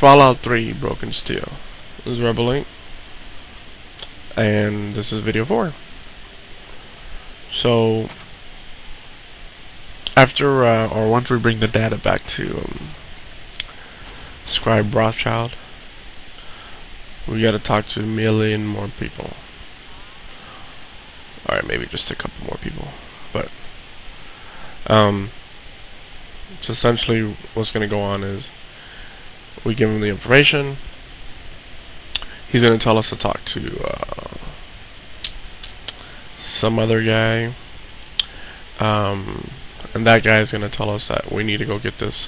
Fallout 3 Broken Steel. This is Rebel Inc. And this is video 4. So, after, or once we bring the data back to Scribe Rothschild, we gotta talk to a million more people. Alright, maybe just a couple more people. But, so essentially what's gonna go on is, we give him the information. He's going to tell us to talk to some other guy. And that guy is going to tell us that we need to go get this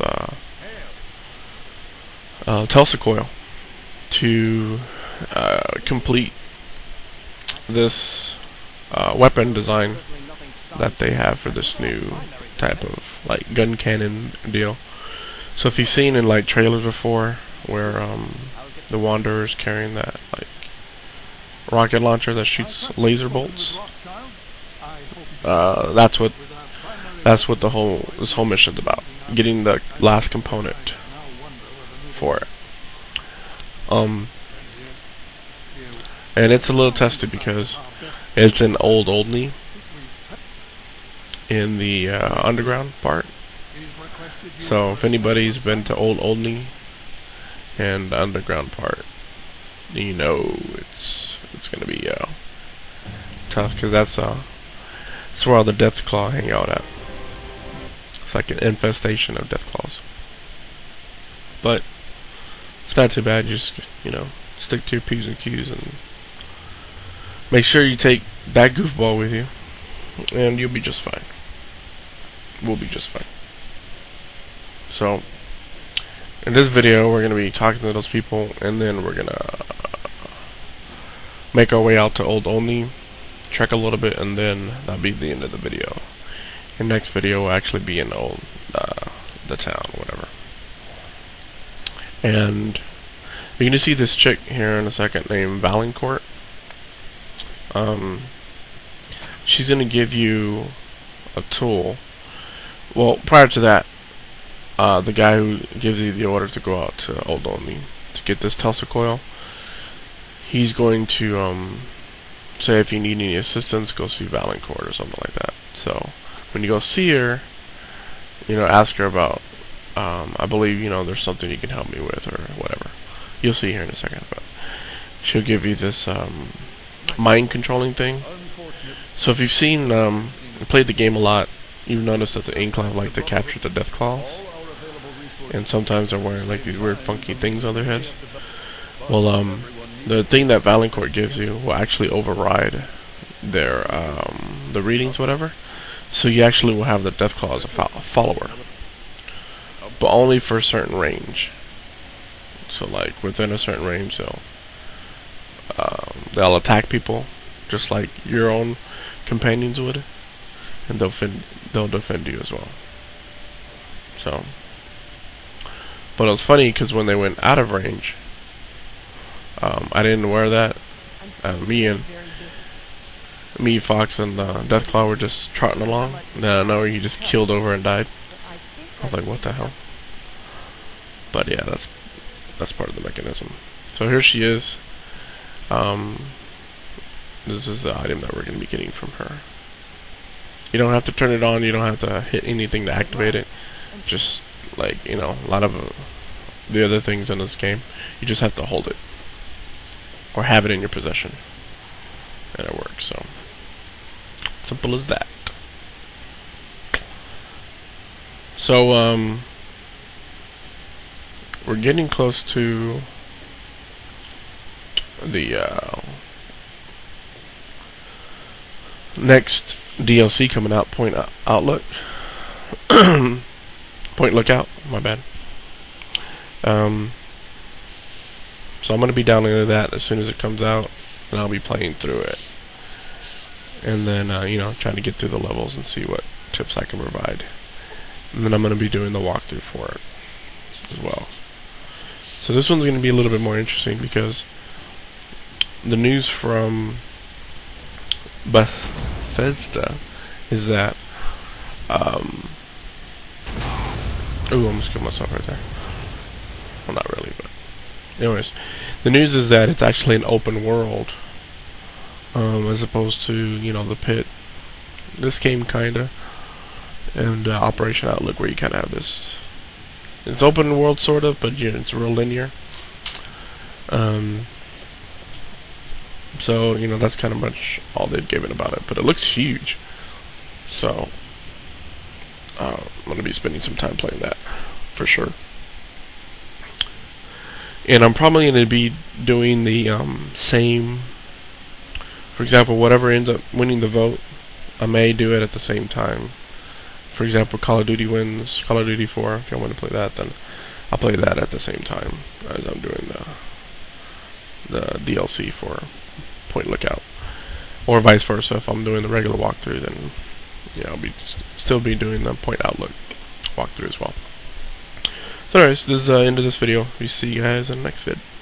Tulsa coil to complete this weapon design that they have for this new type of like gun cannon deal. So if you've seen in like trailers before where the Wanderer is carrying that like rocket launcher that shoots laser bolts, that's what this whole mission's about, getting the last component for it. And it's a little tested because it's an old Olney in the underground part. So if anybody's been to Old Olney and the underground part, you know it's gonna be tough, because that's where all the Deathclaw hang out at. It's like an infestation of Deathclaws. But it's not too bad. You just stick to your P's and Q's and make sure you take that goofball with you, and you'll be just fine. We'll be just fine. So, in this video, we're going to be talking to those people, and then we're going to make our way out to Old Olney, trek a little bit, and then that'll be the end of the video. The next video will actually be in the town, whatever. And you're going to see this chick here in a second named Valancourt. She's going to give you a tool. Well, prior to that, the guy who gives you the order to go out to Old Olney to get this Tulsa coil, he's going to say if you need any assistance, go see Valancourt or something like that. So when you go see her, ask her about, I believe there's something you can help me with or whatever. You'll see here in a second, but she'll give you this mind controlling thing. So if you've seen played the game a lot, you've noticed that the Enclave like to capture the Deathclaws, and sometimes they're wearing like these weird funky things on their heads. Well, the thing that Valancourt gives you will actually override their the readings, whatever. So you actually will have the Deathclaw as a follower, but only for a certain range. So like within a certain range, they'll attack people just like your own companions would, and they'll defend you as well. So, but it was funny because when they went out of range, I didn't wear that. Me, Fox, and Deathclaw were just trotting along. Then I know he just keeled over and died. I was like, what the hell? But yeah, that's part of the mechanism. So here she is. This is the item that we're going to be getting from her. You don't have to turn it on. You don't have to hit anything to activate it. Just like, a lot of the other things in this game, you just have to hold it or have it in your possession, and it works. So simple as that. So we're getting close to the next DLC coming out, Point Outlook. Point Lookout, my bad. So I'm going to be downloading that as soon as it comes out, and I'll be playing through it. And then, trying to get through the levels and see what tips I can provide. And then I'm going to be doing the walkthrough for it as well. So this one's going to be a little bit more interesting because the news from Bethesda is that ooh, I almost killed myself right there. Well, not really, but Anyways, the news is that it's actually an open world, as opposed to, you know, the pit. This game kinda, and Operation Outlook, where you kind of have this. It's open world sort of, but yeah, it's real linear. So you know, that's kind of much all they've given about it, but it looks huge. So I'm gonna be spending some time playing that for sure. And I'm probably going to be doing the same. For example, whatever ends up winning the vote, I may do it at the same time. For example, Call of Duty wins, Call of Duty 4. If you want to play that, then I'll play that at the same time as I'm doing the DLC for Point Lookout, or vice versa. If I'm doing the regular walkthrough, then yeah, I'll be still be doing the Point Outlook walkthrough as well. So anyways, this is the end of this video. We see you guys in the next vid.